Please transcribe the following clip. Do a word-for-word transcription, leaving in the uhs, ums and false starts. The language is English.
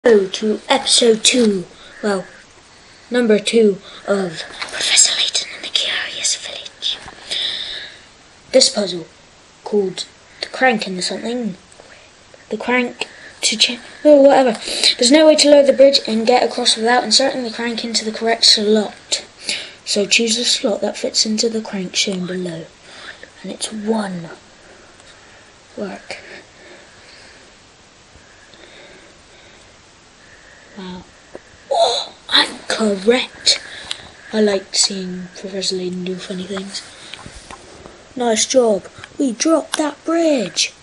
Hello to episode two, well, number two of Professor Layton and the Curious Village. This puzzle, called the crank and something, the crank to change, oh whatever. There's no way to lower the bridge and get across without inserting the crank into the correct slot. So choose the slot that fits into the crank shown below. And it's one. Work. Wow. Oh, I'm correct. I like seeing Professor Layton do funny things. Nice job. We dropped that bridge.